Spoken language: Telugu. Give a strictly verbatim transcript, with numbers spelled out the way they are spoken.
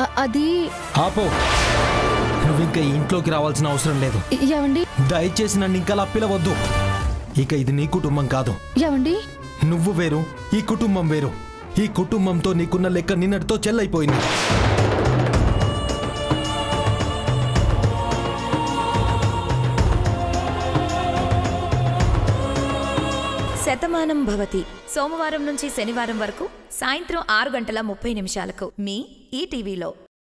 అది ఆపో. నువ్వు ఇంకా ఇంట్లోకి రావాల్సిన అవసరం లేదు. ఏవండి? దయచేసి నన్ను ఇంకా అలా పిలవద్దు. ఇక ఇది నీ కుటుంబం కాదు. ఏవండి? నువ్వు వేరు, ఈ కుటుంబం వేరు. ఈ కుటుంబంతో నీకున్న లెక్క నిన్నటితో చెల్లైపోయింది. శతమానం భవతి సోమవారం నుంచి శనివారం వరకు సాయంత్రం ఆరు గంటల ముప్పై నిమిషాలకు మీ ఈటీవీలో.